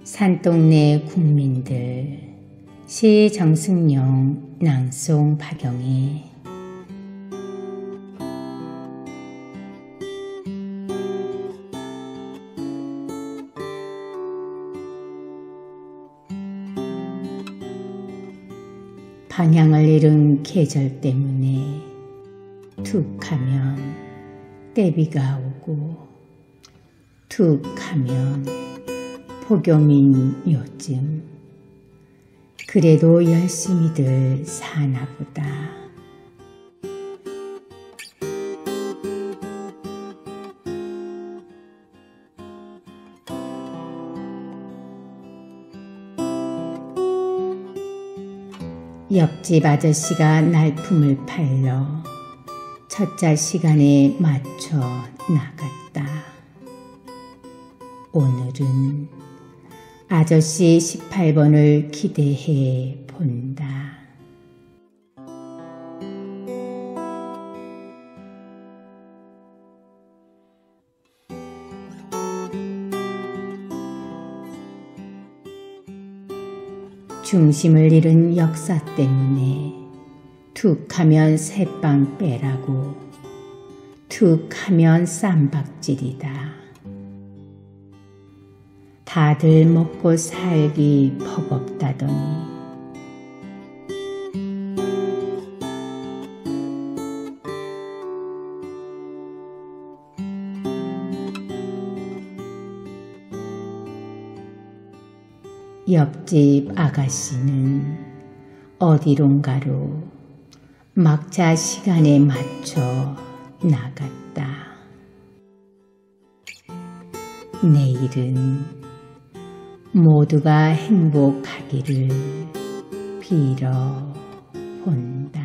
산동네 국민들 시 정승용 낭송 박영희 방향을 잃은 계절 때문에 툭하면 때비가 오고 툭하면 폭염인 요즘 그래도 열심히들 사나보다. 옆집 아저씨가 날품을 팔러 첫자 시간에 맞춰 나갔다. 오늘은 아저씨 18번을 기대해 본다. 중심을 잃은 역사 때문에 툭하면 새빵 빼라고 툭하면 쌈박질이다. 다들 먹고 살기 버겁다더니 옆집 아가씨는 어디론가로 막차 시간에 맞춰 나갔다. 내일은 모두가 행복하기를 빌어본다.